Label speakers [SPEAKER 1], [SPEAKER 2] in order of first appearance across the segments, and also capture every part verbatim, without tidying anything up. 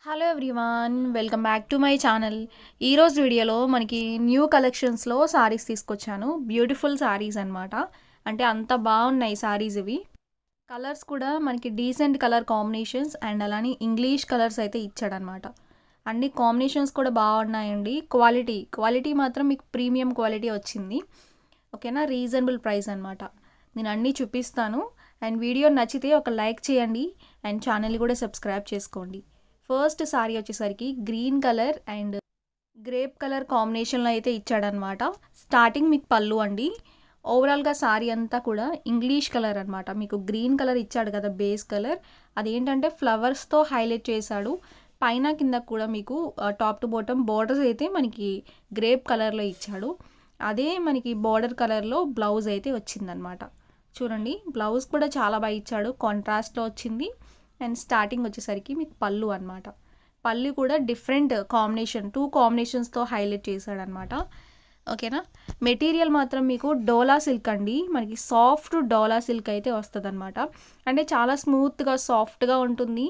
[SPEAKER 1] Hello everyone, welcome back to my channel. ఈరోజు వీడియోలో మనకి న్యూ కలెక్షన్స్లో సారీస్ తీసుకొచ్చాను. బ్యూటిఫుల్ సారీస్ అనమాట. అంటే అంత బాగున్నాయి సారీస్ ఇవి. కలర్స్ కూడా మనకి డీసెంట్ కలర్ కాంబినేషన్స్ అండ్ అలానే ఇంగ్లీష్ కలర్స్ అయితే ఇచ్చాడనమాట. అన్ని కాంబినేషన్స్ కూడా బాగున్నాయండి. క్వాలిటీ క్వాలిటీ మాత్రం మీకు ప్రీమియం క్వాలిటీ వచ్చింది. ఓకేనా, రీజనబుల్ ప్రైస్ అనమాట. నేను అన్నీ చూపిస్తాను. అండ్ వీడియో నచ్చితే ఒక లైక్ చేయండి అండ్ ఛానల్ కూడా సబ్స్క్రైబ్ చేసుకోండి. ఫస్ట్ సారీ వచ్చేసరికి green colour and grape colour కాంబినేషన్లో అయితే ఇచ్చాడనమాట. స్టార్టింగ్ మీకు పళ్ళు అండి. ఓవరాల్గా సారీ అంతా కూడా ఇంగ్లీష్ కలర్ అనమాట. మీకు గ్రీన్ కలర్ ఇచ్చాడు కదా బేస్ కలర్, అదేంటంటే ఫ్లవర్స్తో హైలైట్ చేశాడు. పైన కింద కూడా మీకు టాప్ టు బాటమ్ బార్డర్స్ అయితే మనకి గ్రేప్ కలర్లో ఇచ్చాడు. అదే మనకి బార్డర్ కలర్లో బ్లౌజ్ అయితే వచ్చిందనమాట. చూడండి, బ్లౌజ్ కూడా చాలా బాగా ఇచ్చాడు, కాంట్రాస్ట్లో వచ్చింది. అండ్ స్టార్టింగ్ వచ్చేసరికి మీకు పళ్ళు అనమాట. పళ్ళు కూడా డిఫరెంట్ కాంబినేషన్, టూ కాంబినేషన్స్తో హైలైట్ చేశాడనమాట. ఓకేనా, మెటీరియల్ మాత్రం మీకు డోలా సిల్క్ అండి. మనకి సాఫ్ట్ డోలా సిల్క్ అయితే వస్తుంది అనమాట. అంటే చాలా స్మూత్గా సాఫ్ట్గా ఉంటుంది.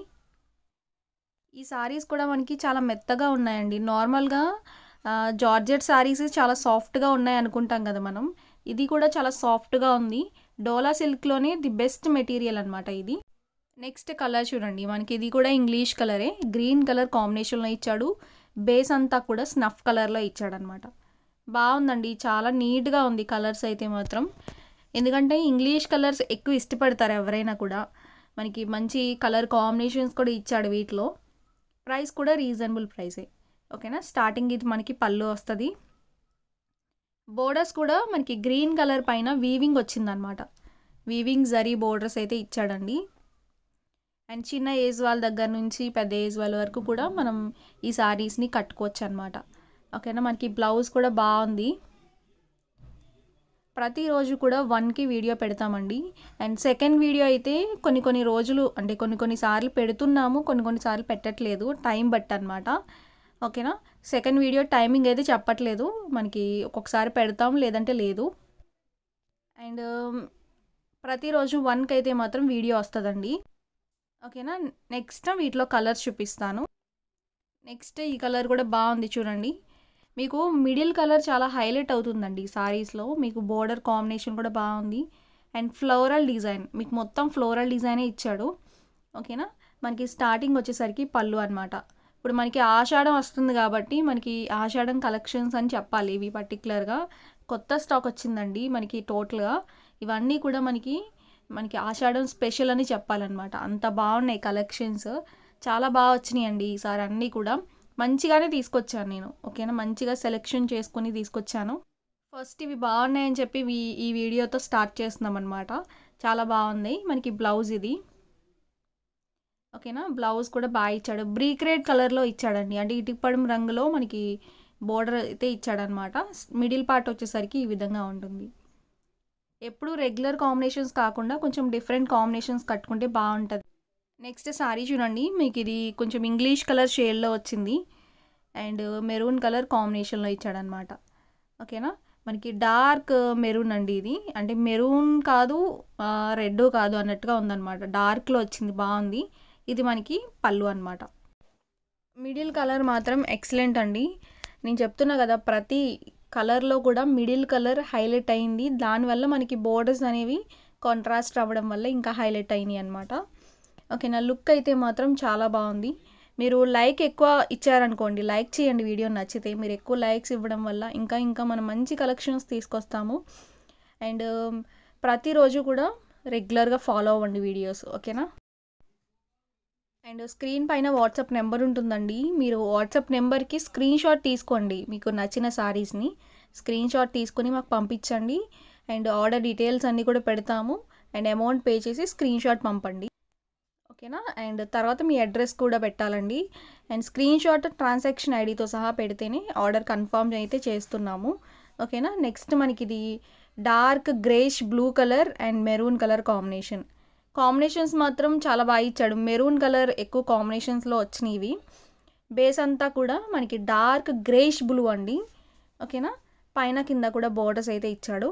[SPEAKER 1] ఈ సారీస్ కూడా మనకి చాలా మెత్తగా ఉన్నాయండి. నార్మల్గా జార్జెట్ సారీస్ చాలా సాఫ్ట్గా ఉన్నాయి అనుకుంటాం కదా మనం. ఇది కూడా చాలా సాఫ్ట్గా ఉంది. డోలా సిల్క్లోనే ది బెస్ట్ మెటీరియల్ అనమాట ఇది. నెక్స్ట్ కలర్ చూడండి, మనకి ఇది కూడా ఇంగ్లీష్ కలరే. గ్రీన్ కలర్ కాంబినేషన్లో ఇచ్చాడు. బేస్ అంతా కూడా స్నఫ్ కలర్లో ఇచ్చాడనమాట. బాగుందండి, చాలా నీట్గా ఉంది కలర్స్ అయితే మాత్రం. ఎందుకంటే ఇంగ్లీష్ కలర్స్ ఎక్కువ ఇష్టపడతారు ఎవరైనా కూడా. మనకి మంచి కలర్ కాంబినేషన్స్ కూడా ఇచ్చాడు వీటిలో. ప్రైస్ కూడా రీజనబుల్ ప్రైసే. ఓకేనా, స్టార్టింగ్ ఇది మనకి పళ్ళు వస్తుంది. బోర్డర్స్ కూడా మనకి గ్రీన్ కలర్ పైన వీవింగ్ వచ్చిందనమాట. వీవింగ్ జరీ బోర్డర్స్ అయితే ఇచ్చాడండి. అండ్ చిన్న ఏజ్ వాళ్ళ దగ్గర నుంచి పెద్ద ఏజ్ వాళ్ళ వరకు కూడా మనం ఈ సారీస్ని కట్టుకోవచ్చు అనమాట. ఓకేనా, మనకి బ్లౌజ్ కూడా బాగుంది. ప్రతిరోజు కూడా వన్కి వీడియో పెడతామండి. అండ్ సెకండ్ వీడియో అయితే కొన్ని కొన్ని రోజులు అంటే కొన్ని కొన్నిసార్లు పెడుతున్నాము, కొన్ని కొన్నిసార్లు పెట్టట్లేదు, టైం బట్టి అనమాట. ఓకేనా, సెకండ్ వీడియో టైమింగ్ అయితే చెప్పట్లేదు, మనకి ఒక్కొక్కసారి పెడతాం లేదంటే లేదు. అండ్ ప్రతిరోజు వన్కి అయితే మాత్రం వీడియో వస్తుందండి. ఓకేనా, నెక్స్ట్ వీటిలో కలర్స్ చూపిస్తాను. నెక్స్ట్ ఈ కలర్ కూడా బాగుంది చూడండి. మీకు మిడిల్ కలర్ చాలా హైలైట్ అవుతుందండి సారీస్లో. మీకు బోర్డర్ కాంబినేషన్ కూడా బాగుంది. అండ్ ఫ్లోరల్ డిజైన్, మీకు మొత్తం ఫ్లోరల్ డిజైనే ఇచ్చాడు. ఓకేనా, మనకి స్టార్టింగ్ వచ్చేసరికి పళ్ళు అనమాట. ఇప్పుడు మనకి ఆషాఢం వస్తుంది కాబట్టి మనకి ఆషాఢం కలెక్షన్స్ అని చెప్పాలి. ఇవి పర్టికులర్గా కొత్త స్టాక్ వచ్చిందండి మనకి టోటల్గా. ఇవన్నీ కూడా మనకి మనకి ఆషాఢం స్పెషల్ అని చెప్పాలన్నమాట. అంత బాగున్నాయి కలెక్షన్స్, చాలా బాగా వచ్చినాయి అండి ఈసారి. అన్నీ కూడా మంచిగానే తీసుకొచ్చాను నేను. ఓకేనా, మంచిగా సెలెక్షన్ చేసుకొని తీసుకొచ్చాను. ఫస్ట్ ఇవి బాగున్నాయని చెప్పి ఈ వీడియోతో స్టార్ట్ చేస్తున్నాం అనమాట. చాలా బాగుంది. మనకి బ్లౌజ్ ఇది. ఓకేనా, బ్లౌజ్ కూడా బాగా ఇచ్చాడు. బ్రీక్ రెడ్ కలర్లో ఇచ్చాడండి. అంటే ఇటుపడం రంగులో మనకి బోర్డర్ అయితే ఇచ్చాడనమాట. మిడిల్ పార్ట్ వచ్చేసరికి ఈ విధంగా ఉంటుంది. ఎప్పుడు రెగ్యులర్ కాంబినేషన్స్ కాకుండా కొంచెం డిఫరెంట్ కాంబినేషన్స్ కట్టుకుంటే బాగుంటుంది. నెక్స్ట్ సారీ చూడండి, మీకు ఇది కొంచెం ఇంగ్లీష్ కలర్ షేడ్లో వచ్చింది. అండ్ మెరూన్ కలర్ కాంబినేషన్లో ఇచ్చాడనమాట. ఓకేనా, మనకి డార్క్ మెరూన్ అండి ఇది. అంటే మెరూన్ కాదు, రెడ్ కాదు అన్నట్టుగా ఉందన్నమాట. డార్క్లో వచ్చింది, బాగుంది. ఇది మనకి పళ్ళు అనమాట. మిడిల్ కలర్ మాత్రం ఎక్సలెంట్ అండి. నేను చెప్తున్నా కదా, ప్రతి కలర్లో కూడా మిడిల్ కలర్ హైలైట్ అయింది. దానివల్ల మనకి బోర్డర్స్ అనేవి కాంట్రాస్ట్ అవ్వడం వల్ల ఇంకా హైలైట్ అయినాయి అనమాట. ఓకేనా, లుక్ అయితే మాత్రం చాలా బాగుంది. మీరు లైక్ ఎక్కువ ఇచ్చారనుకోండి, లైక్ చేయండి వీడియో నచ్చితే. మీరు ఎక్కువ లైక్స్ ఇవ్వడం వల్ల ఇంకా ఇంకా మనం మంచి కలెక్షన్స్ తీసుకొస్తాము. అండ్ ప్రతిరోజు కూడా రెగ్యులర్గా ఫాలో అవ్వండి వీడియోస్. ఓకేనా, అండ్ స్క్రీన్ పైన వాట్సాప్ నెంబర్ ఉంటుందండి. మీరు వాట్సాప్ నెంబర్కి స్క్రీన్ షాట్ తీసుకోండి. మీకు నచ్చిన సారీస్ని స్క్రీన్ షాట్ తీసుకొని మాకు పంపించండి. అండ్ ఆర్డర్ డీటెయిల్స్ అన్నీ కూడా పెడతాము. అండ్ అమౌంట్ పే చేసి స్క్రీన్ షాట్ పంపండి. ఓకేనా, అండ్ తర్వాత మీ అడ్రస్ కూడా పెట్టాలండి. అండ్ స్క్రీన్ షాట్ ట్రాన్సాక్షన్ ఐడితో సహా పెడితేనే ఆర్డర్ కన్ఫర్మ్ అయితే చేస్తున్నాము. ఓకేనా, నెక్స్ట్ మనకి ఇది dark greyish blue colour and maroon colour combination. Combinations మాత్రం చాలా బాగా ఇచ్చాడు. మెరూన్ కలర్ ఎక్కువ కాంబినేషన్స్లో వచ్చినాయి. బేస్ అంతా కూడా మనకి డార్క్ గ్రేష్ బ్లూ అండి. ఓకేనా, పైన కింద కూడా బోర్డర్స్ అయితే ఇచ్చాడు.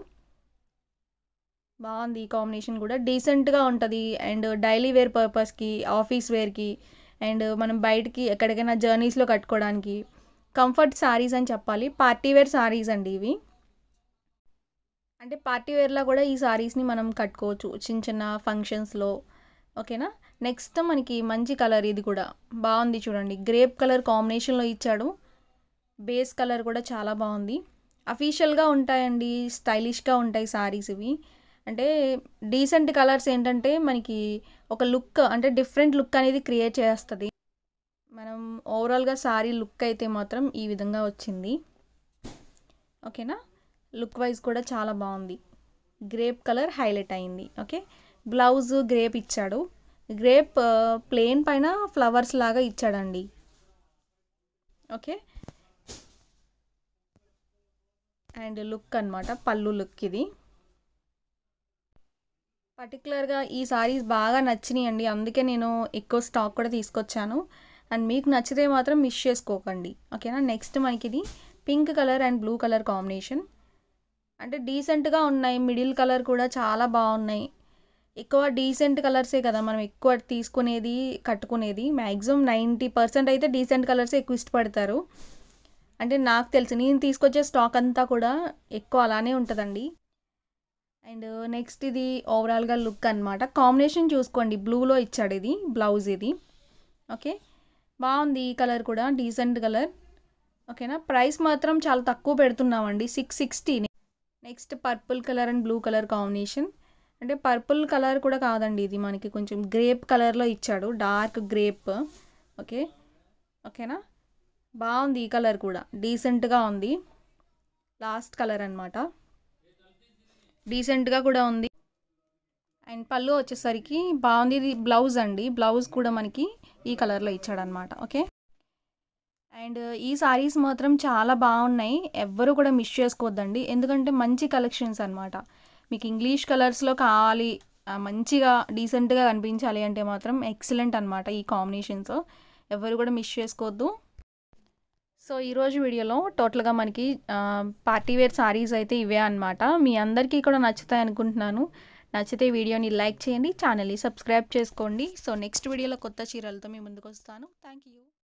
[SPEAKER 1] బాగుంది ఈ కాంబినేషన్ కూడా, డీసెంట్గా ఉంటుంది. అండ్ డైలీ వేర్ పర్పస్కి, ఆఫీస్ వేర్కి అండ్ మనం బయటికి ఎక్కడికైనా జర్నీస్లో కట్టుకోవడానికి కంఫర్ట్ శారీస్ అని చెప్పాలి. పార్టీ వేర్ శారీస్ అండి ఇవి. అంటే పార్టీ వేర్‌లో కూడా ఈ శారీస్‌ని మనం కట్టుకోవచ్చు చిన్న చిన్న ఫంక్షన్స్‌లో. ఓకేనా. నెక్స్ట్ మనకి మంచి కలర్ ఇది కూడా బాగుంది చూడండి. గ్రేప్ కలర్ కాంబినేషన్లో ఇచ్చాడు. బేస్ కలర్ కూడా చాలా బాగుంది. అఫీషియల్గా ఉంటాయండి, స్టైలిష్గా ఉంటాయి శారీస్ ఇవి. అంటే డీసెంట్ కలర్స్ ఏంటంటే మనకి ఒక లుక్ అంటే డిఫరెంట్ లుక్ అనేది క్రియేట్ చేస్తుంది. మనం ఓవరాల్గా శారీ లుక్ అయితే మాత్రం ఈ విధంగా వచ్చింది. ఓకేనా. లుక్ వైజ్ కూడా చాలా బాగుంది. గ్రేప్ కలర్ హైలైట్ అయింది. ఓకే. బ్లౌజ్ గ్రేప్ ఇచ్చాడు. గ్రేప్ ప్లెయిన్ పైన ఫ్లవర్స్ లాగా ఇచ్చాడండి. ఓకే. అండ్ లుక్ అనమాట, పళ్ళు లుక్ ఇది. పర్టికులర్గా ఈ సారీస్ బాగా నచ్చినాయండి, అందుకే నేను ఎక్కువ స్టాక్ కూడా తీసుకొచ్చాను. అండ్ మీకు నచ్చితే మాత్రం మిస్ చేసుకోకండి. ఓకేనా. నెక్స్ట్ మనకి ఇది pink colour and blue colour combination. అంటే డీసెంట్గా ఉన్నాయి. మిడిల్ కలర్ కూడా చాలా బాగున్నాయి. ఎక్కువ డీసెంట్ కలర్సే కదా మనం ఎక్కువ తీసుకునేది, కట్టుకునేది. మ్యాక్సిమం నైంటీ పర్సెంట్ అయితే డీసెంట్ కలర్సే ఎక్కువ ఇష్టపడతారు. అంటే నాకు తెలిసి నేను తీసుకొచ్చే స్టాక్ అంతా కూడా ఎక్కువ అలానే ఉంటుందండి. అండ్ నెక్స్ట్ ఇది ఓవరాల్గా లుక్ అనమాట. కాంబినేషన్ చూసుకోండి, బ్లూలో ఇచ్చాడు ఇది బ్లౌజ్ ఇది. ఓకే. బాగుంది ఈ కలర్ కూడా, డీసెంట్ కలర్. ఓకేనా. ప్రైస్ మాత్రం చాలా తక్కువ పెడుతున్నామండి, six sixty. Next purple colour and blue colour combination. అంటే పర్పుల్ కలర్ కూడా కాదండి, ఇది మనకి కొంచెం గ్రేప్ కలర్లో ఇచ్చాడు, డార్క్ గ్రేప్. ఓకే. ఓకేనా. బాగుంది ఈ కలర్ కూడా, డీసెంట్గా ఉంది. లాస్ట్ కలర్ అనమాట, డీసెంట్గా కూడా ఉంది. అండ్ పళ్ళు వచ్చేసరికి బాగుంది. ఇది బ్లౌజ్ అండి, బ్లౌజ్ కూడా మనకి ఈ కలర్లో ఇచ్చాడనమాట. ఓకే. అండ్ ఈ సారీస్ మాత్రం చాలా బాగున్నాయి, ఎవ్వరు కూడా మిస్ చేసుకోవద్దండి, ఎందుకంటే మంచి కలెక్షన్స్ అనమాట. మీకు ఇంగ్లీష్ కలర్స్లో కావాలి, మంచిగా డీసెంట్గా కనిపించాలి అంటే మాత్రం ఎక్సలెంట్ అనమాట ఈ కాంబినేషన్స్, ఎవరు కూడా మిస్ చేసుకోవద్దు. సో ఈరోజు వీడియోలో టోటల్గా మనకి పార్టీ వేర్ సారీస్ అయితే ఇవే అనమాట. మీ అందరికీ కూడా నచ్చుతాయి అనుకుంటున్నాను. నచ్చితే వీడియోని లైక్ చేయండి, ఛానల్ని సబ్స్క్రైబ్ చేసుకోండి. సో నెక్స్ట్ వీడియోలో కొత్త చీరలతో మీ ముందుకు వస్తాను. Thank you.